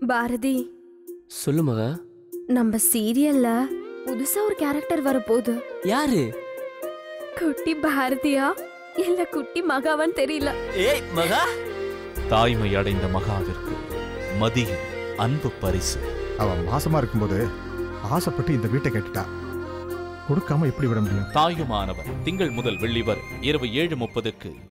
பாரதி, சொல்லு மகா. நம்ம சீரியல்ல புதுசா ஒரு கேரக்டர் வரப்போகுது. யாரு? குட்டி பாரதியா இல்ல குட்டி மகாவான்னு தெரியல. ஏய் மகா. தாய்மை அடைந்த மகாவிற்கு மதியும் அன்பு பரிசு. அவ மாசமா இருக்கும்போது ஆசைப்பட்டு இந்த வீட்டை கேட்டுட்டா, கொடுக்காம எப்படி விட முடியும்? தாயுமானவர் திங்கள் முதல் வெள்ளி வரை இரவு 7:30க்கு.